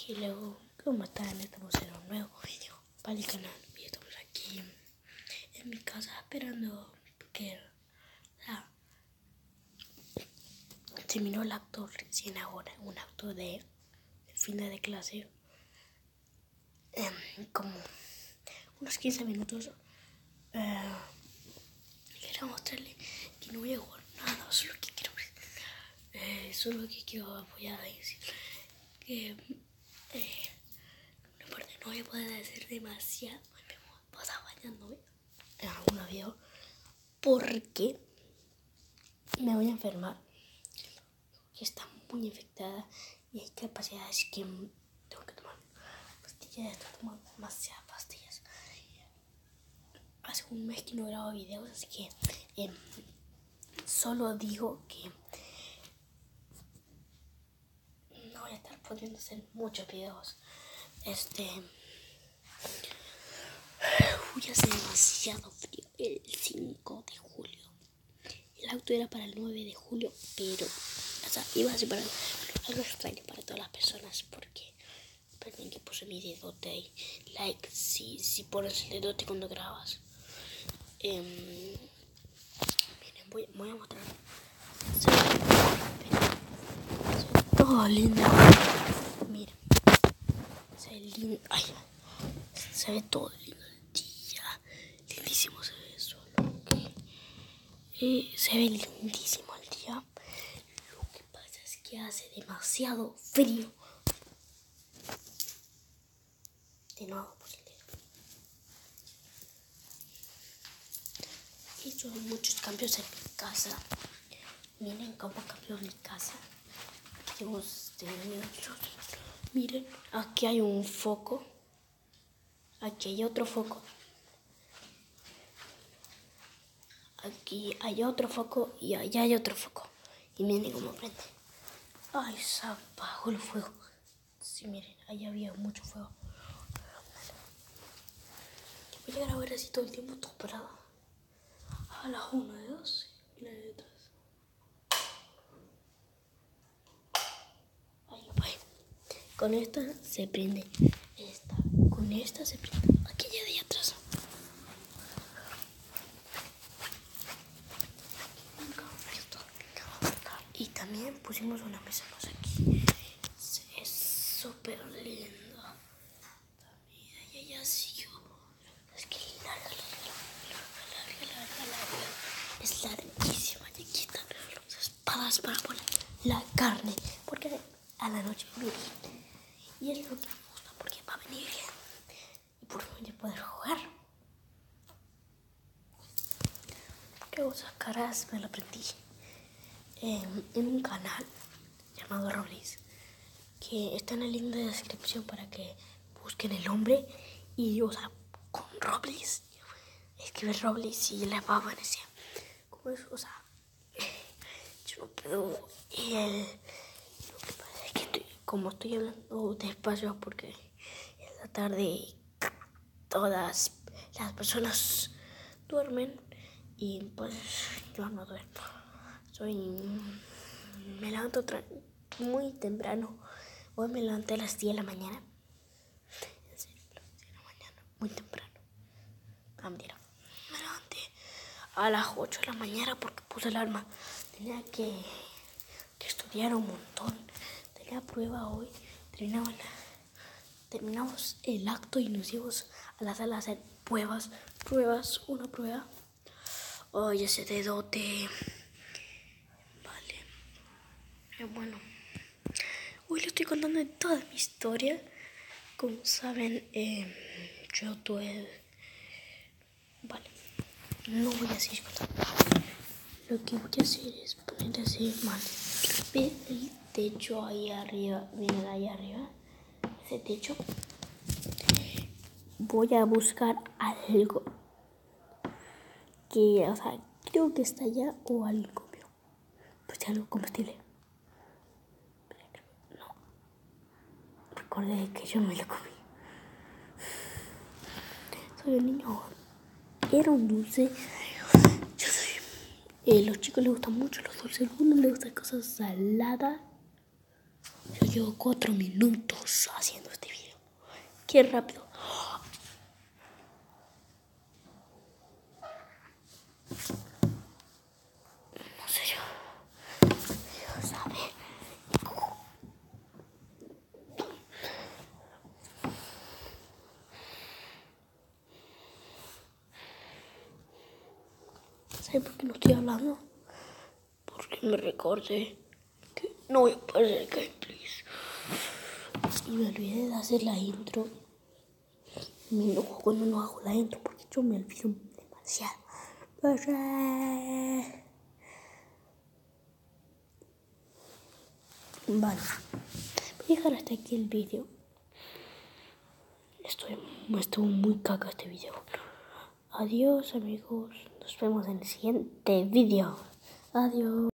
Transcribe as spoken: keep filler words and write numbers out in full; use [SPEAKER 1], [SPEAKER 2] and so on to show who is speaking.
[SPEAKER 1] Y luego, ¿cómo están? Estamos en un nuevo video para el canal. Y estamos aquí en mi casa esperando que o sea, terminó el acto recién ahora, un acto de, de fin de clase. Eh, como unos quince minutos. Eh, quiero mostrarle que no voy a jugar nada, solo que quiero, eh, solo que quiero apoyar a decir que eh, aparte no voy a poder decir demasiado, me voy a estar bañándome en algunos videos porque me voy a enfermar, que está muy infectada y hay capacidades que tengo que tomar pastillas, estoy tomando demasiadas pastillas. Hace un mes que no grabo videos, así que eh, solo digo que no voy a estar pudiendo hacer muchos videos. Este, uy, hace demasiado frío el cinco de julio. El auto era para el nueve de julio, pero o sea, iba a ser para algo extraño para todas las personas, porque perdón que puse mi dedote ahí. Like si, si pones el dedote cuando grabas. Eh, miren, voy, voy a mostrar. Se ve todo lindo. Miren, se ve lindo. Ay, se ve todo lindo el día. Lindísimo se ve eso. Eh, se ve lindísimo el día. Lo que pasa es que hace demasiado frío. De nuevo por el dedo. Hizo muchos cambios en mi casa. Miren cómo cambió mi casa. Dios de muchos. Miren, aquí hay un foco. Aquí hay otro foco. Aquí hay otro foco y allá hay otro foco. Y miren cómo prende. Ay, se apagó el fuego. Sí, miren, allá había mucho fuego. Voy a llegar a ver así todo el tiempo, todo parado. A las una de dos y la de detrás. Ahí fue. Con esta se prende. Esta. Con esta se prende. Aquella de allá atrás. Y también pusimos una mesa más aquí. Es súper linda. Mira, y ella siguió. Es que es larga, larga, larga, larga, larga, larga. Es larguísima. Y aquí están las espadas para poner la carne. Porque a la noche viene. Y es lo que me gusta porque va a venir bien. Y por fin voy a poder jugar. ¿Qué esas caras? Me lo aprendí. Eh, en un canal llamado Robles, que está en el link de descripción para que busquen el nombre y, o sea, con Robles, escribe Robles y les va a aparecer. Como es, o sea, yo no puedo. Y el, lo que pasa es que estoy, como estoy hablando despacio porque en la tarde todas las personas duermen y pues yo no duermo. Soy, me levanto muy temprano. Hoy me levanté a las diez de la mañana. En serio, a las diez de la mañana, muy temprano. Ah, mentira. Me levanté a las ocho de la mañana porque puse alarma. Tenía que, que estudiar un montón. Tenía prueba hoy. Terminaba la, terminamos el acto y nos íbamos a la sala a hacer pruebas. Pruebas, una prueba. Oye, ese dedote. Bueno, hoy les estoy contando toda mi historia. Como saben, eh, yo tuve... Vale, no voy a seguir contando. Lo que voy a hacer es poner así mal. Ve el techo ahí arriba, miren ahí arriba, ese techo. Voy a buscar algo que, o sea, creo que está allá o algo, pero pues algo comestible. Recordé que yo me lo comí. Soy un niño. Era un dulce. Yo soy. Eh, los chicos les gustan mucho los dulces. A algunos les gustan cosas saladas. Yo yo cuatro minutos haciendo este video. Qué rápido. No sé yo. Dios, a ver. ¿Sabes por qué no estoy hablando? Porque me recordé que no voy a poner gameplays. Y me olvidé de hacer la intro. Me enojo cuando no hago la intro porque yo me olvido demasiado. Vale, voy a dejar hasta aquí el vídeo. Estoy, estuvo muy caca este vídeo. Adiós amigos, nos vemos en el siguiente vídeo. Adiós.